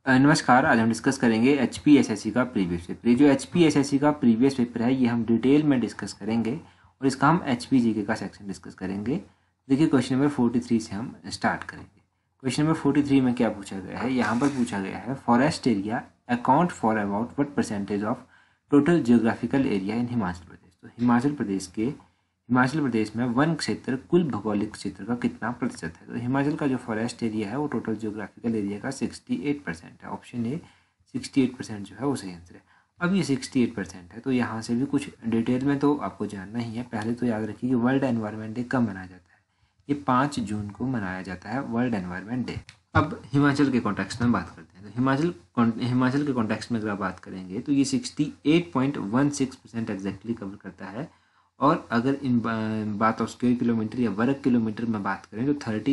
नमस्कार। आज हम डिस्कस करेंगे HPSSC का प्रीवियस पेपर। ये जो HPSSC का प्रीवियस पेपर है ये हम डिटेल में डिस्कस करेंगे और इसका हम HPGK का सेक्शन डिस्कस करेंगे। देखिए क्वेश्चन नंबर 43 से हम स्टार्ट करेंगे। क्वेश्चन नंबर 43 में क्या पूछा गया है, यहाँ पर पूछा गया है forest area account for about what percentage of total geographical area in Himachal Pradesh. तो हिमाचल प्रदेश में वन क्षेत्र कुल भौगोलिक क्षेत्र का कितना प्रतिशत है। तो हिमाचल का जो फॉरेस्ट एरिया है वो टोटल जियोग्राफिकल एरिया का 68% है। ऑप्शन ए 68% जो है वो सही आंसर है। अब ये 68% है तो यहाँ से भी कुछ डिटेल में तो आपको जानना ही है। पहले तो याद रखिए कि वर्ल्ड एनवायरनमेंट डे कब मनाया जाता है, ये 5 जून को मनाया जाता है वर्ल्ड एनवायरनमेंट डे। अब हिमाचल के कॉन्टेक्स्ट में बात करते हैं। तो हिमाचल के कॉन्टेक्स्ट में अगर बात करेंगे तो ये 68.16% एग्जैक्टली कवर करता है। और अगर इन बात ऑफ स्क्वायर किलोमीटर या वर्ग किलोमीटर में बात करें तो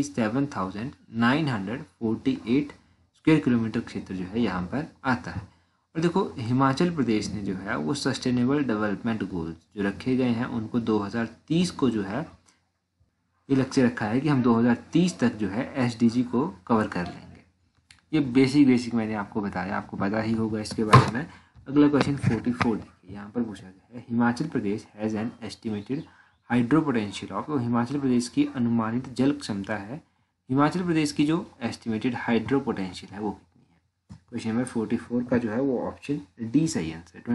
37,948 स्क्वायर किलोमीटर क्षेत्र जो है यहाँ पर आता है। और देखो हिमाचल प्रदेश ने जो है वो सस्टेनेबल डेवलपमेंट गोल्स जो रखे गए हैं उनको 2030 को जो है ये लक्ष्य रखा है कि हम 2030 तक जो है SDG को कवर कर लेंगे। ये बेसिक मैंने आपको बताया, आपको पता ही होगा इसके बारे में। अगला क्वेश्चन 44 देखिए, यहाँ पर पूछा गया है Himachal Pradesh has an estimated hydro potential of. तो हिमाचल प्रदेश की अनुमानित जल क्षमता है, हिमाचल प्रदेश की जो एस्टिमेटेड हाइड्रो पोटेंशियल है वो कितनी है। क्वेश्चन नंबर 44 का जो है वो ऑप्शन डी सही आंसर है,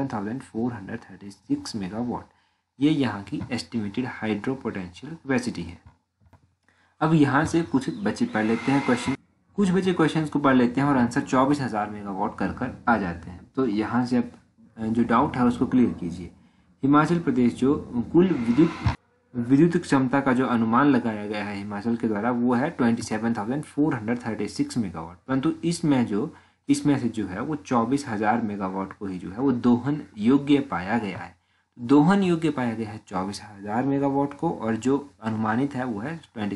27,436 मेगावाट। ये यहाँ की एस्टिमेटेड हाइड्रो पोटेंशियल कैपेसिटी है। अब यहाँ से कुछ बच्चे पढ़ लेते हैं क्वेश्चन, कुछ बच्चे क्वेश्चंस को पढ़ लेते हैं और आंसर 24,000 मेगावाट कर आ जाते हैं। तो यहाँ से अब जो डाउट है उसको क्लियर कीजिए। हिमाचल प्रदेश जो कुल विद्युत क्षमता का जो अनुमान लगाया गया है हिमाचल के द्वारा वो है 27,436 मेगावाट, परंतु इसमें से जो है वो 24,000 मेगावाट को ही जो है वो दोहन योग्य पाया गया है। दोहन योग्य पाया गया है 24,000 मेगावाट को और जो अनुमानित है वो है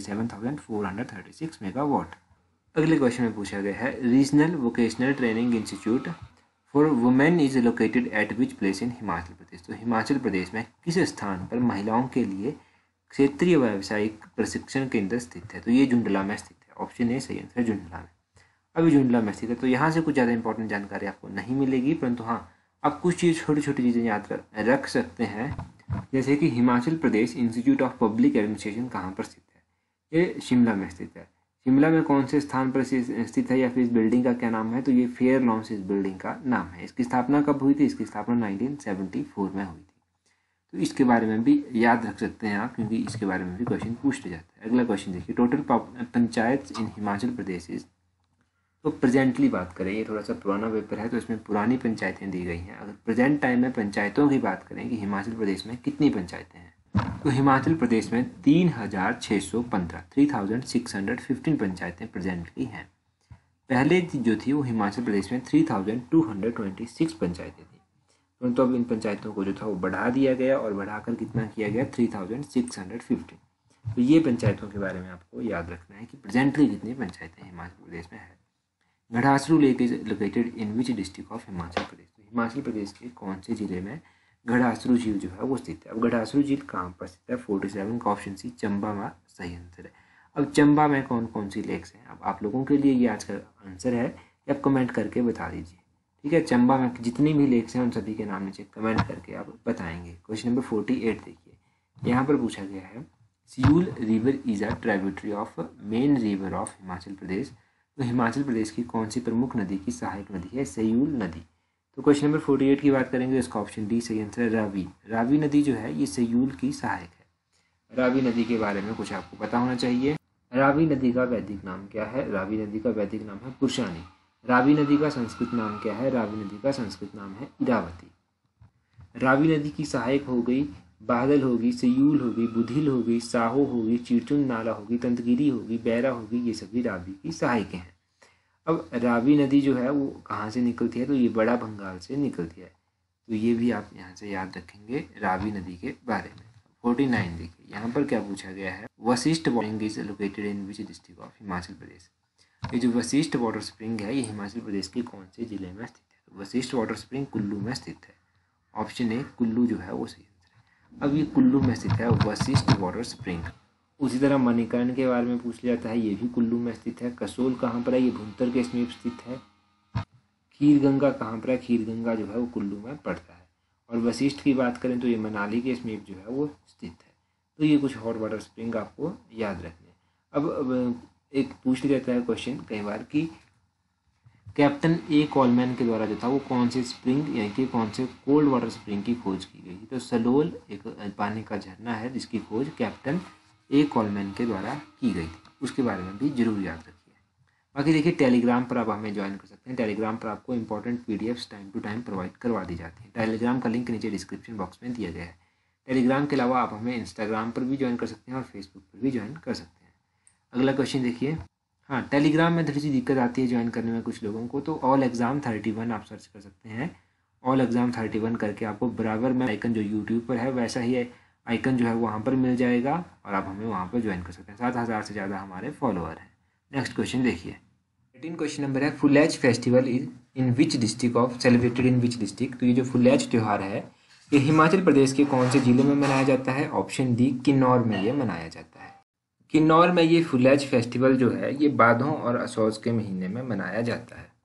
27,436 मेगावाट। अगले क्वेश्चन में पूछा गया है regional vocational training institute for women is located at which place in Himachal Pradesh. तो हिमाचल प्रदेश में किस स्थान पर महिलाओं के लिए क्षेत्रीय व्यावसायिक प्रशिक्षण केंद्र स्थित है। तो ये जुंडला में स्थित है। ऑप्शन ए सही आंसर है, जुंडला में। अभी जुंडला में स्थित है तो यहाँ से कुछ ज़्यादा इंपॉर्टेंट जानकारी आपको नहीं मिलेगी, परंतु हाँ आप कुछ छोटी छोटी चीज़ें याद रख सकते हैं, जैसे कि Himachal Pradesh institute of public administration कहाँ पर स्थित है। ये शिमला में स्थित है। शिमला में कौन से स्थान पर स्थित है या फिर इस बिल्डिंग का क्या नाम है, तो ये फेयर लॉन्स इस बिल्डिंग का नाम है। इसकी स्थापना कब हुई थी, इसकी स्थापना 1974 में हुई थी। तो इसके बारे में भी याद रख सकते हैं आप, क्योंकि इसके बारे में भी क्वेश्चन पूछते जाते हैं। अगला क्वेश्चन देखिए टोटल पंचायत इन हिमाचल प्रदेश। तो प्रेजेंटली बात करें, ये थोड़ा सा पुराना पेपर है तो इसमें पुरानी पंचायतें दी गई हैं। अगर प्रेजेंट टाइम में पंचायतों की बात करें कि हिमाचल प्रदेश में कितनी पंचायतें हैं, तो हिमाचल प्रदेश में 3,615 पंचायतें प्रेजेंटली हैं। पहले जो थी वो हिमाचल प्रदेश में 3,226 पंचायतें थी, परंतु अब इन पंचायतों को जो था वो बढ़ा दिया गया और बढ़ाकर कितना किया गया 3,615। तो ये पंचायतों के बारे में आपको याद रखना है कि प्रेजेंटली कितनी पंचायतें हिमाचल प्रदेश में है। Ghadasaru lake is located in which district of Himachal Pradesh. तो हिमाचल प्रदेश के कौन से जिले में घड़ासरू झील जो है वो स्थित है। अब घड़ासरू झील कहाँ पर स्थित है, 47 का ऑप्शन सी चंबा में सही आंसर है। अब चंबा में कौन कौन सी लेक्स हैं, अब आप लोगों के लिए ये आज का आंसर है कि आप कमेंट करके बता दीजिए, ठीक है। चंबा में जितनी भी लेक्स हैं उन सभी के नाम नीचे कमेंट करके आप बताएंगे। क्वेश्चन नंबर 48 देखिए, यहाँ पर पूछा गया है Siul river is a tributary of main river of Himachal Pradesh. तो हिमाचल प्रदेश की कौन सी प्रमुख नदी की सहायक नदी है, सयूल नदी। तो क्वेश्चन नंबर 48 की बात करेंगे तो इसका ऑप्शन डी सही आंसर है, रावी। रावी नदी जो है ये सयूल की सहायक है। रावी नदी के बारे में कुछ आपको पता होना चाहिए। रावी नदी का वैदिक नाम क्या है, रावी नदी का वैदिक नाम है पुरुषानी। रावी नदी का संस्कृत नाम क्या है, रावी नदी का संस्कृत नाम है इरावती। रावी नदी की सहायक हो गई बादल होगी, सयूल होगी, बुधिल होगी, साहो होगी, चिरचुन नाला होगी, तंतगिरी होगी, बैरा होगी, ये सभी रावी की सहायकें हैं। अब रावी नदी जो है वो कहाँ से निकलती है, तो ये बड़ा बंगाल से निकलती है। तो ये भी आप यहाँ से याद रखेंगे रावी नदी के बारे में। 49 देखिए, यहाँ पर क्या पूछा गया है Vashisht water is located in which district of Himachal Pradesh. ये जो वशिष्ठ वाटर स्प्रिंग है ये हिमाचल प्रदेश के कौन से जिले में स्थित है, तो वशिष्ठ वाटर स्प्रिंग कुल्लू में स्थित है। ऑप्शन ए कुल्लू जो है वो सही आंसर है। अब ये कुल्लू में स्थित है वशिष्ठ वाटर स्प्रिंग। उसी तरह मणिकर्ण के बारे में पूछ लिया जाता है, ये भी कुल्लू में स्थित है। कसोल कहाँ पर है, ये भुंतर के समीप स्थित है। खीर गंगा कहाँ पर है? खीर गंगा जो है वो कुल्लू में पड़ता है। और वशिष्ठ की बात करें तो ये मनाली के समीप जो है वो स्थित है। तो ये कुछ हॉट वाटर स्प्रिंग आपको याद रखने। अब एक पूछ लिया जाता है क्वेश्चन कई बार कि कैप्टन ए कॉलमैन के द्वारा जो था वो कौन से स्प्रिंग यानी कि कौन से कोल्ड वाटर स्प्रिंग की खोज की गई थी? तो सलोल एक पानी का झरना है जिसकी खोज कैप्टन ए कॉलमैन के द्वारा की गई थी। उसके बारे में भी जरूर याद रखिए। बाकी देखिए टेलीग्राम पर आप हमें ज्वाइन कर सकते हैं। टेलीग्राम पर आपको important PDFs time to time provide करवा दी जाती हैं। टेलीग्राम का लिंक नीचे डिस्क्रिप्शन बॉक्स में दिया गया है। टेलीग्राम के अलावा आप हमें इंस्टाग्राम पर भी ज्वाइन कर सकते हैं और फेसबुक पर भी ज्वाइन कर सकते हैं। अगला क्वेश्चन देखिए। हाँ, टेलीग्राम में थोड़ी सी दिक्कत आती है ज्वाइन करने में कुछ लोगों को, तो ऑल एग्ज़ाम 31 आप सर्च कर सकते हैं। ऑल एग्ज़ाम 31 करके आपको बराबर में आइकन जो यूट्यूब पर है वैसा ही आइकन जो है वहाँ पर मिल जाएगा और आप हमें वहाँ पर ज्वाइन कर सकते हैं। 7,000 से ज़्यादा हमारे फॉलोअर हैं। नेक्स्ट क्वेश्चन देखिए। 18 क्वेश्चन नंबर है, Phulaich festival is in which district of celebrated in which district. तो ये जो फुलेज त्यौहार है ये हिमाचल प्रदेश के कौन से जिले में मनाया जाता है? ऑप्शन डी, किन्नौर में ये मनाया जाता है। किन्नौर में ये फुलेज फेस्टिवल जो है ये बाधों और असौज के महीने में मनाया जाता है।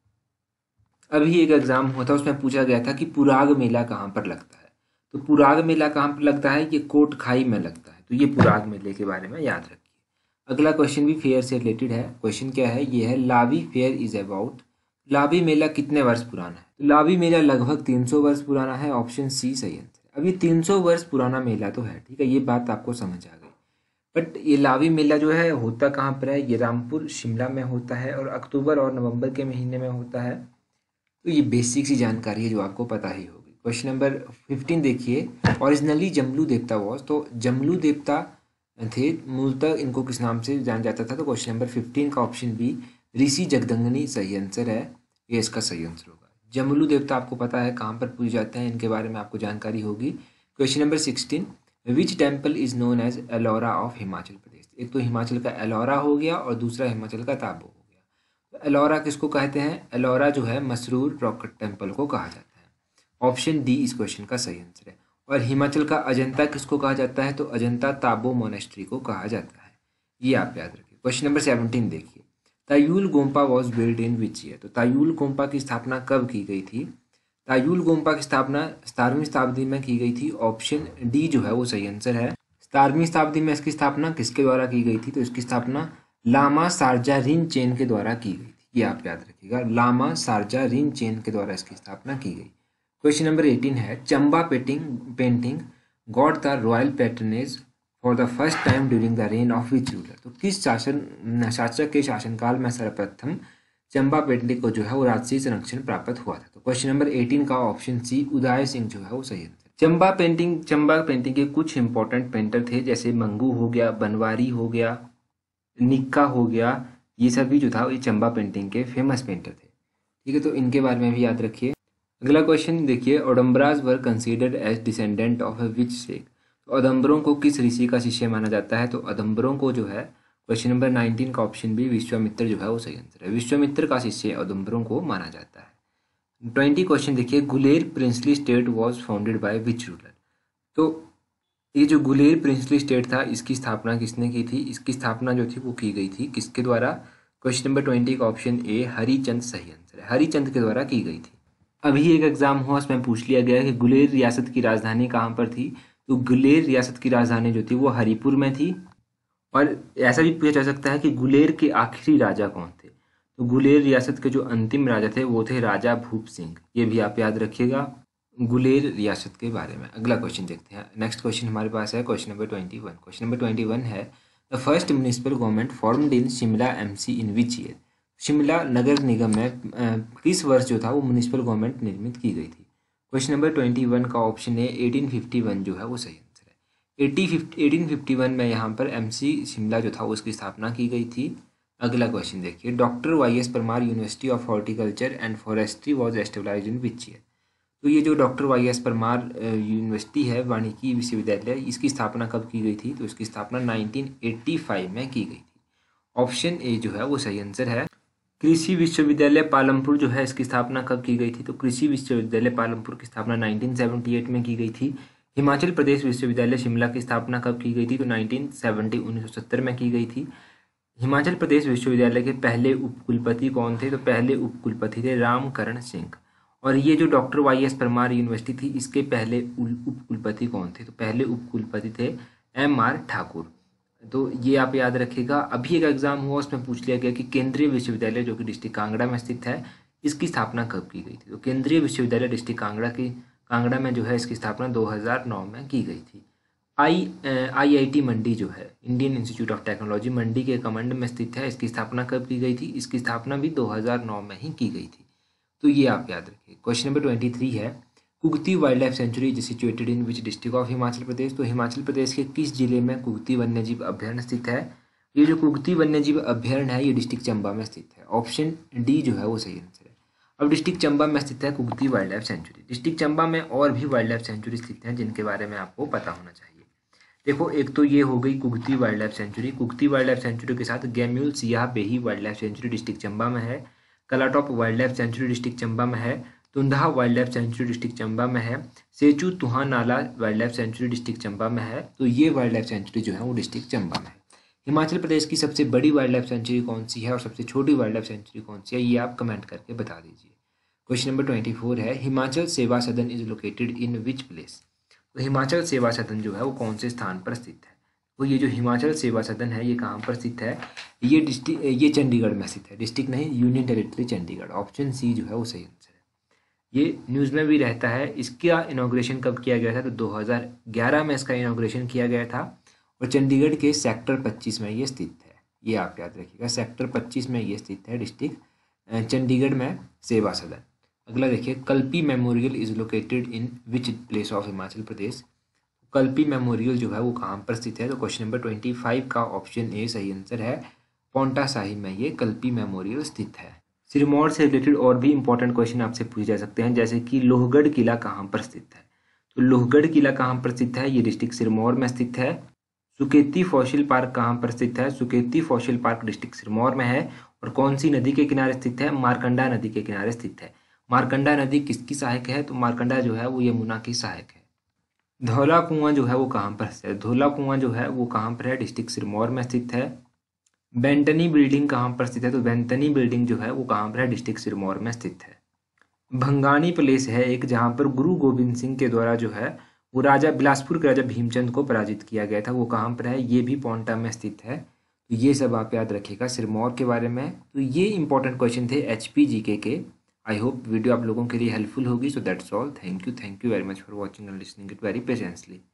अभी एक एग्जाम हुआ था उसमें पूछा गया था कि पुराग मेला कहाँ पर लगता है। तो पुराग मेला कहाँ पर लगता है? ये कोटखाई में लगता है। तो ये पुराग मेले के बारे में याद रखिए। अगला क्वेश्चन भी फेयर से रिलेटेड है। क्वेश्चन क्या है? ये है लावी फेयर इज अबाउट। लावी मेला कितने वर्ष पुराना है? तो लावी मेला लगभग 300 वर्ष पुराना है। ऑप्शन सी सही आंसर। अब ये 300 वर्ष पुराना मेला तो है, ठीक है, ये बात आपको समझ आ गई। बट ये लावी मेला जो है होता कहाँ पर है? ये रामपुर शिमला में होता है और अक्टूबर और नवंबर के महीने में होता है। तो ये बेसिक सी जानकारी है जो आपको पता ही होगी। क्वेश्चन नंबर 15 देखिए। ओरिजिनली जमलू देवता वॉज। तो जमलू देवता थे, मूलतः इनको किस नाम से जाना जाता था? तो क्वेश्चन नंबर 15 का ऑप्शन बी ऋषि जगदंगनी सही आंसर है। ये इसका सही आंसर होगा। जमलू देवता आपको पता है कहाँ पर पूजे जाते हैं, इनके बारे में आपको जानकारी होगी। Question number 16, which temple is known as Ellora of Himachal Pradesh. एक तो हिमाचल का एलोरा हो गया और दूसरा हिमाचल का ताबो हो गया। तो एलोरा किसको कहते हैं? एलोरा जो है मसरूर रॉकेट टेम्पल को कहा जाता है। ऑप्शन डी इस क्वेश्चन का सही आंसर है। और हिमाचल का अजंता किसको कहा जाता है? तो अजंता ताबो मोनेस्ट्री को कहा जाता है। ये आप याद रखिए। क्वेश्चन नंबर 17 देखिए। Tayul Gompa was build in which year. तो तायूल गोम्पा की स्थापना कब की गई थी? तायूल गोम्पा की स्थापना 17वीं शताब्दी में की गई थी। ऑप्शन डी जो है वो सही आंसर है। 17वीं शताब्दी में इसकी स्थापना किसके द्वारा की गई थी? तो इसकी स्थापना लामा सारजा रिनचेन के द्वारा की गई थी। ये आप याद रखिएगा, लामा सारजा रिनचेन के द्वारा इसकी स्थापना की गई। क्वेश्चन नंबर 18 है, Chamba painting got the royal patronage for the first time during the reign of which ruler. तो किस शासक के शासनकाल में सर्वप्रथम चंबा पेंटिंग को जो है वो राजसी संरक्षण प्राप्त हुआ था? तो क्वेश्चन नंबर 18 का ऑप्शन सी उदय सिंह जो है वो सही आंसर। चंबा पेंटिंग के कुछ इंपॉर्टेंट पेंटर थे, जैसे मंगू हो गया, बनवारी हो गया, निक्का हो गया, ये सभी जो था ये चंबा पेंटिंग के फेमस पेंटर थे। ठीक है, तो इनके बारे में भी याद रखिए। अगला क्वेश्चन देखिए। Audumbaras were considered as descendant of which sheikh. तो अदम्बरों को किस ऋषि का शिष्य माना जाता है? तो अदम्बरों को जो है क्वेश्चन नंबर 19 का ऑप्शन बी विश्वामित्र जो है वो सही आंसर है। विश्वामित्र का शिष्य अदम्बरों को माना जाता है। 20 क्वेश्चन देखिए। Guler princely state was founded by which ruler. तो ये जो गुलेर प्रिंसली स्टेट था इसकी स्थापना किसने की थी? इसकी स्थापना जो थी वो की गई थी किसके द्वारा? क्वेश्चन नंबर 20 का ऑप्शन ए हरिचंद सही आंसर है। हरिचंद के द्वारा की गई थी। अभी एक एग्जाम हुआ उसमें पूछ लिया गया कि गुलेर रियासत की राजधानी कहाँ पर थी? तो गुलेर रियासत की राजधानी जो थी वो हरिपुर में थी। और ऐसा भी पूछा जा सकता है कि गुलेर के आखिरी राजा कौन थे? तो गुलेर रियासत के जो अंतिम राजा थे वो थे राजा भूप सिंह। ये भी आप याद रखिएगा गुलेर रियासत के बारे में। अगला क्वेश्चन देखते हैं। नेक्स्ट क्वेश्चन हमारे पास है क्वेश्चन नंबर 21। क्वेश्चन नंबर 21 है, the first municipal government formed in Shimla MC in which year. Shimla नगर निगम में किस वर्ष जो था वो म्युनिसिपल गवर्नमेंट निर्मित की गई थी? क्वेश्चन नंबर 21 का ऑप्शन है 1851 जो है वो सही आंसर है। 1851 में यहाँ पर एमसी शिमला जो था उसकी स्थापना की गई थी। अगला क्वेश्चन देखिए। Doctor Y S Parmar university of horticulture and forestry was established in which year. तो ये जो doctor Y S Parmar university है वानिकी विश्वविद्यालय, इसकी स्थापना कब की गई थी? तो इसकी स्थापना 1985 में की गई थी। ऑप्शन ए जो है वो सही आंसर है। कृषि विश्वविद्यालय पालमपुर जो है इसकी स्थापना कब की गई थी? तो कृषि विश्वविद्यालय पालमपुर की स्थापना 1978 में की गई थी। हिमाचल प्रदेश विश्वविद्यालय शिमला की स्थापना कब की गई थी? तो 1970 में की गई थी। हिमाचल प्रदेश विश्वविद्यालय के पहले उपकुलपति कौन थे? तो पहले उपकुलपति थे रामकरण सिंह। और ये जो doctor Y S Parmar university थी, इसके पहले उपकुलपति कौन थे? तो पहले उपकुलपति थे एम आर ठाकुर। तो ये आप याद रखिएगा। अभी एक एग्जाम हुआ, उसमें पूछ लिया गया कि केंद्रीय विश्वविद्यालय जो कि डिस्ट्रिक्ट कांगड़ा में स्थित है, इसकी स्थापना कब की गई थी? तो केंद्रीय विश्वविद्यालय डिस्ट्रिक्ट कांगड़ा में जो है इसकी स्थापना 2009 में की गई थी। IIT मंडी जो है, Indian institute of technology Mandi के कमांड में स्थित है, इसकी स्थापना कब की गई थी? इसकी स्थापना भी 2009 में ही की गई थी। तो ये आप याद रखिए। क्वेश्चन नंबर 23 है, Kugti wildlife sanctuary is situated in which district of Himachal Pradesh? तो हिमाचल प्रदेश के किस जिले में कुगती वन्यजीव अभ्यारण्य स्थित है? ये जो कुगती वन्यजीव अभ्यारण्य है, ये डिस्ट्रिक्ट चंबा में स्थित है। ऑप्शन डी जो है वो सही आंसर है। अब डिस्ट्रिक्ट चंबा में स्थित है Kugti wildlife sanctuary. District Chamba में और भी वाइल्ड लाइफ सेंचुरी स्थित हैं जिनके बारे में आपको पता होना चाहिए। देखो, एक तो ये हो गई Kugti wildlife sanctuary. Kugti wildlife sanctuary के साथ Gamgul Siyah Behi wildlife sanctuary district Chamba में है, Kalatop wildlife sanctuary district Chamba में है, Tundah wildlife sanctuary district Chamba में है, Sechu Tuha Nala wildlife sanctuary district Chamba में है। तो ये वाइल्ड लाइफ सेंचुरी जो है वो डिस्ट्रिक्ट चंबा में है। हिमाचल प्रदेश की सबसे बड़ी वाइल्ड लाइफ सेंचुरी कौन सी है और सबसे छोटी वाइल्ड लाइफ सेंचुरी कौन सी है, ये आप कमेंट करके बता दीजिए। क्वेश्चन नंबर 24 है, Himachal Seva Sadan is located in which place? तो हिमाचल सेवा सदन जो है वो कौन से स्थान पर स्थित है? तो ये जो हिमाचल सेवा सदन है ये कहाँ पर स्थित है? ये चंडीगढ़ में स्थित है। डिस्ट्रिक्ट नहीं, union territory Chandigarh. Option C जो है वो सही आंसर है। ये न्यूज़ में भी रहता है। इसका इनॉग्रेशन कब किया गया था? तो 2011 में इसका इनॉग्रेशन किया गया था और चंडीगढ़ के सेक्टर 25 में ये स्थित है। ये आप याद रखिएगा, सेक्टर 25 में ये स्थित है डिस्ट्रिक्ट चंडीगढ़ में सेवा सदन। अगला देखिए, Kalpi memorial is located in which place of Himachal Pradesh? Kalpi memorial जो है वो कहाँ पर स्थित है? तो क्वेश्चन नंबर 25 का ऑप्शन ए सही आंसर है। पोंटा साहिब में ये कल्पी मेमोरियल स्थित है। सिरमौर से रिलेटेड और भी इंपॉर्टेंट क्वेश्चन आपसे पूछे जा सकते हैं, जैसे कि लोहगढ़ किला कहाँ पर स्थित है? तो लोहगढ़ किला कहाँ पर स्थित है? ये डिस्ट्रिक्ट सिरमौर में स्थित है। सुकेती फॉसिल पार्क कहाँ पर स्थित है? Suketi fossil park district Sirmaur में है। और कौन सी नदी के किनारे स्थित है? मारकंडा नदी के किनारे स्थित है। मारकंडा नदी किसकी सहायक है? तो मारकंडा जो है वो यमुना की सहायक है। धौला कुआं जो है वो कहाँ पर स्थित है? धौला कुआं जो है वो कहाँ पर है? डिस्ट्रिक्ट सिरमौर में स्थित है। बेंटनी बिल्डिंग कहाँ पर स्थित है? तो बेंटनी बिल्डिंग जो है वो कहाँ पर है? डिस्ट्रिक्ट सिरमौर में स्थित है। भंगानी प्लेस है एक, जहाँ पर गुरु गोविंद सिंह के द्वारा जो है वो राजा बिलासपुर के राजा भीमचंद को पराजित किया गया था। वो कहाँ पर है? ये भी पोंटा में स्थित है। तो ये सब आप याद रखिएगा सिरमौर के बारे में। तो ये इंपॉर्टेंट क्वेश्चन थे HP GK के। आई होप वीडियो आप लोगों के लिए हेल्पफुल होगी। So that's all. Thank you very much for watching and listening it very patiently.